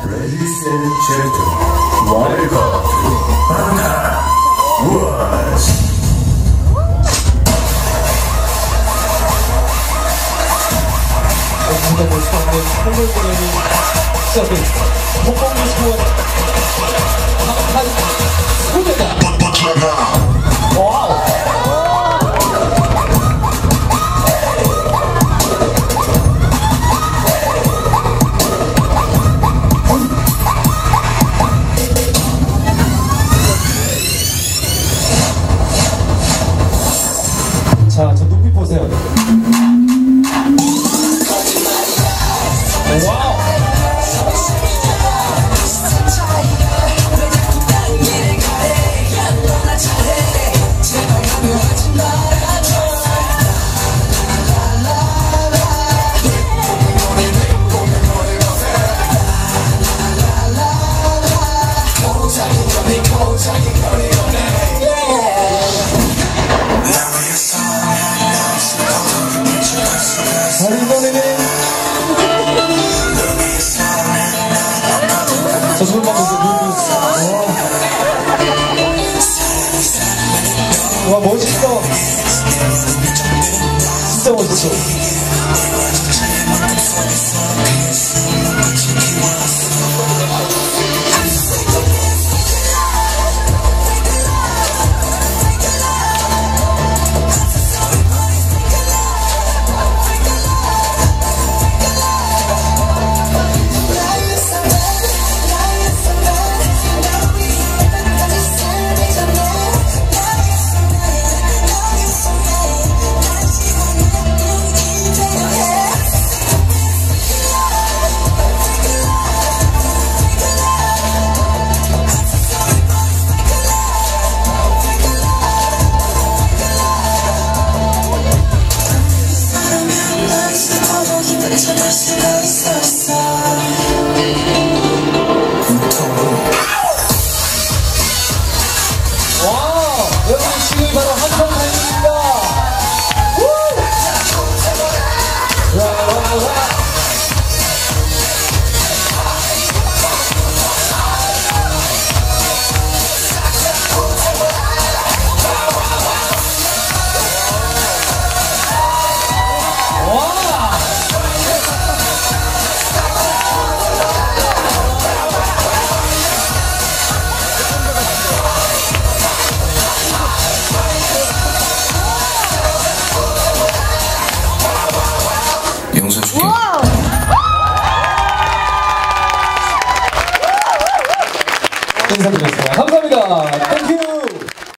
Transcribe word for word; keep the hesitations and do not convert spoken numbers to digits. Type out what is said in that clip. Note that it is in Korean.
Ladies and gentlemen, welcome to Banda Wars. 굉장히 수많은 선물 공연이 시작됩니다. 폭풍 스포츠 강한 소녀다. 와우. 자, 저 눈빛 보세요. 와우! 저 손만 보세요. 와, 멋있어. 진짜 멋있어. 여러분 지금이 바로 한성 타임입니다. 용서 줄게. 인사드렸습니다. 감사합니다.